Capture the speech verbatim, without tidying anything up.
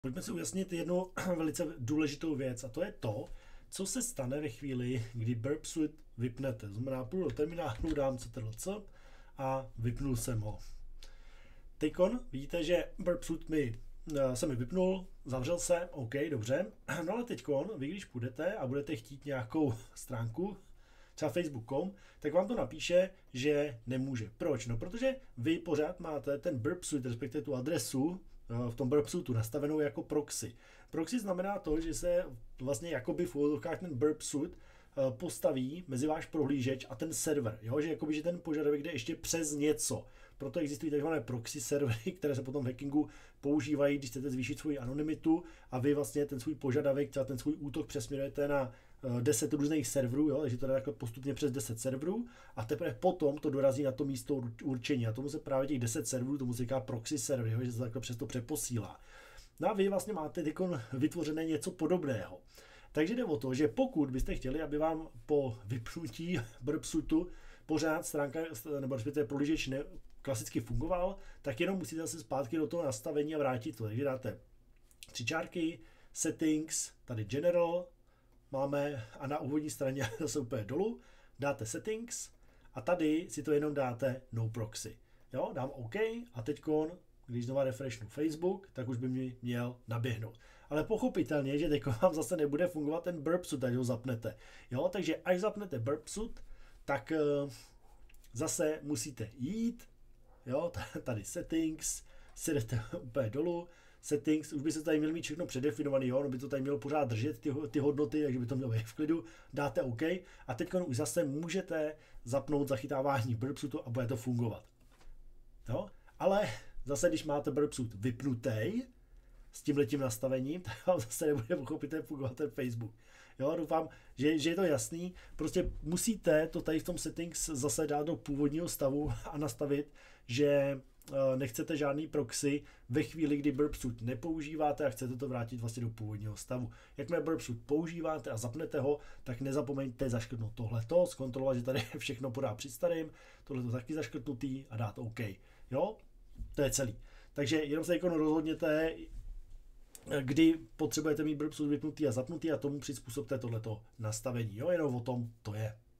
Pojďme si ujasnit jednu velice důležitou věc a to je to, co se stane ve chvíli, kdy Burp Suite vypnete. Znamená, půjdu do terminálu, dám ctrl C a vypnul jsem ho. Teďkon vidíte, že Burp Suite mi, se mi vypnul, zavřel se, OK, dobře. No ale teďkon, vy když půjdete a budete chtít nějakou stránku, třeba facebook tečka com, tak vám to napíše, že nemůže. Proč? No protože vy pořád máte ten Burp Suite, respektive tu adresu v tom Burp Suiteu nastavenou jako proxy. Proxy znamená to, že se vlastně jakoby v úvodovkách ten Burp Suite postaví mezi váš prohlížeč a ten server, jo? Že, jakoby, že ten požadavek jde ještě přes něco. Proto existují tzv. Proxy servery, které se potom v hackingu používají, když chcete zvýšit svoji anonymitu a vy vlastně ten svůj požadavek, třeba ten svůj útok přesměrujete na deset různých serverů, jo? Takže to jde takhle postupně přes deset serverů a teprve potom to dorazí na to místo určení. A tomu se právě těch deset serverů, tomu se říká proxy server, jo? Že se takhle přes to přeposílá. No a vy vlastně máte vytvořené něco podobného. Takže jde o to, že pokud byste chtěli, aby vám po vypnutí Burp Suiteu pořád stránka, nebo respektive prohlížeč ne, klasicky fungoval, tak jenom musíte zase zpátky do toho nastavení a vrátit to. Takže dáte tři čárky, settings, tady general, máme a na úvodní straně zase úplně dolů, dáte settings a tady si to jenom dáte no proxy. Jo, dám OK a teďkon, když znova refreshnu Facebook, tak už by mi měl naběhnout. Ale pochopitelně, že teď vám zase nebude fungovat ten Burp Suite, až ho zapnete. Jo, takže až zapnete Burp Suite, tak uh, zase musíte jít, jo, tady settings, si jdete úplně dolů, settings, už by se tady měl mít všechno předefinovaný, jo, no by to tady mělo pořád držet ty, ty hodnoty, takže by to mělo být v klidu, dáte OK a teď už zase můžete zapnout zachytávání Burp Suiteu a bude to fungovat. Jo, ale zase, když máte Burp Suite vypnutý s tímhletím nastavením, tak vám zase nebude pochopitelně fungovat ten Facebook. Jo, doufám, že, že je to jasný. Prostě musíte to tady v tom settings zase dát do původního stavu a nastavit, že nechcete žádný proxy ve chvíli, kdy Burp Suite nepoužíváte a chcete to vrátit vlastně do původního stavu. Jakmile Burp Suite používáte a zapnete ho, tak nezapomeňte zaškrtnout tohleto, zkontrolovat, že tady všechno podá při starým, tohleto taky zaškrtnutý a dát OK. Jo, to je celý. Takže jenom se jako rozhodněte, kdy potřebujete mít Burp Suite vypnutý a zapnutý a tomu přizpůsobte tohleto nastavení. Jo, jenom o tom to je.